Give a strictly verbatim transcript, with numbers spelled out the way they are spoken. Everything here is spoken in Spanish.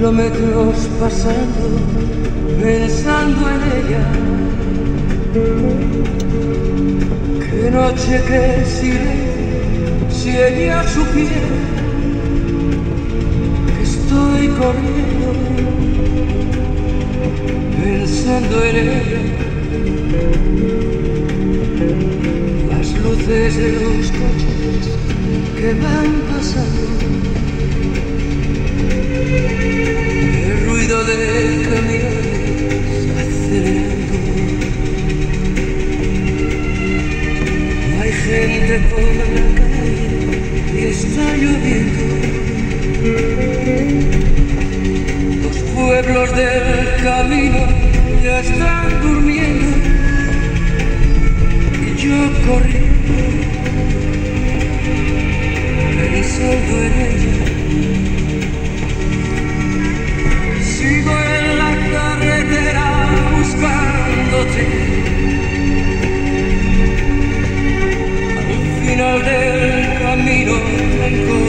kilómetros pasando, pensando en ella. Qué noche, qué silencio, si ella supiera que estoy corriendo, pensando en ella. Las luces de los coches que van pasando, el ruido de camiones acelerando. No hay gente por la calle y está lloviendo. Los pueblos del camino ya están durmiendo y yo corriendo, pensando en ella. Sigo en la carretera buscándote. Al final del camino me encontré.